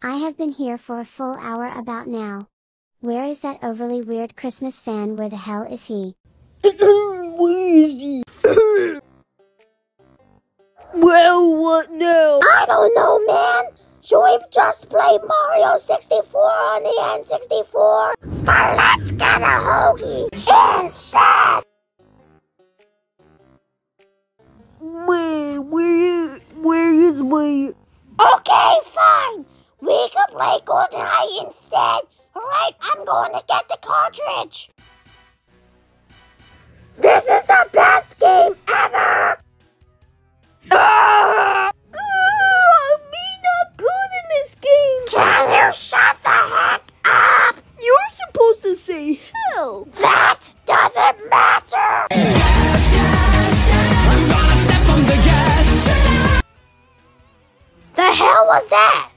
I have been here for a full hour about now. Where is that overly weird Christmas fan? Where the hell is he? Where is he? Well, what now? I don't know, man. Should we just play Mario 64 on the N64? But let's get a hoagie instead! Where is my... Okay, fine. We can play GoldenEye instead. Alright, I'm going to get the cartridge. This is the best game ever! Me not good in this game! Can you shut the heck up? You're supposed to say help! That doesn't matter! The hell was that?